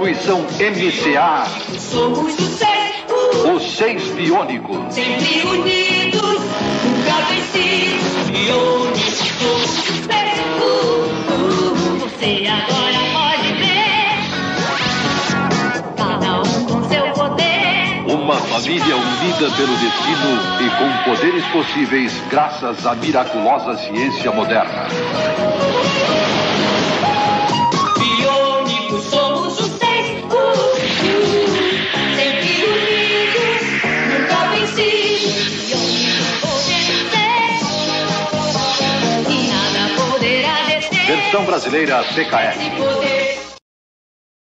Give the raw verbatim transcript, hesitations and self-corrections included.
Distribuição M C A. Somos os seis. Uh, Os seis biônicos. Sempre unidos, nunca vencidos. Biônicos, somos os seis. Uh, uh, você agora pode ver. Cada um com seu poder. Uma família unida pelo destino e com poderes possíveis graças à miraculosa ciência moderna. Biônicos, somos os seis. Uh, uh, sempre unidos, nunca vencidos. Biônicos podemos ser, e nada poderá deter Versão brasileira P K S. esse poder.